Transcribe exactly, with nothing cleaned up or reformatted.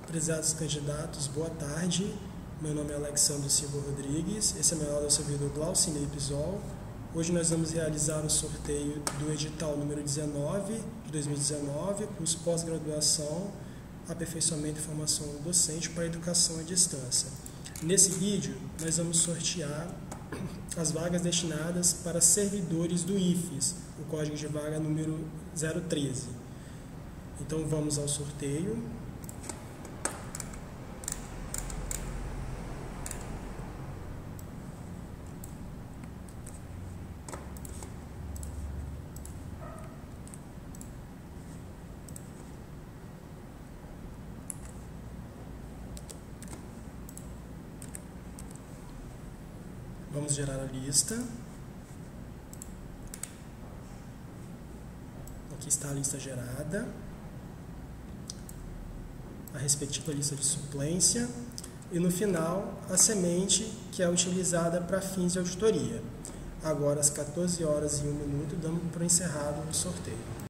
Prezados candidatos, boa tarde. Meu nome é Alexandre Silva Rodrigues, esse é meu aula do servidor Glaucinei Pisol. Hoje nós vamos realizar o sorteio do edital número dezenove de dois mil e dezenove, curso pós-graduação, aperfeiçoamento e formação docente para educação à distância. Nesse vídeo, nós vamos sortear as vagas destinadas para servidores do I F E S, o código de vaga número zero treze. Então vamos ao sorteio. Vamos gerar a lista. Aqui está a lista gerada. A respectiva lista de suplência. E no final, a semente que é utilizada para fins de auditoria. Agora, às quatorze horas e um minuto, damos por encerrado o sorteio.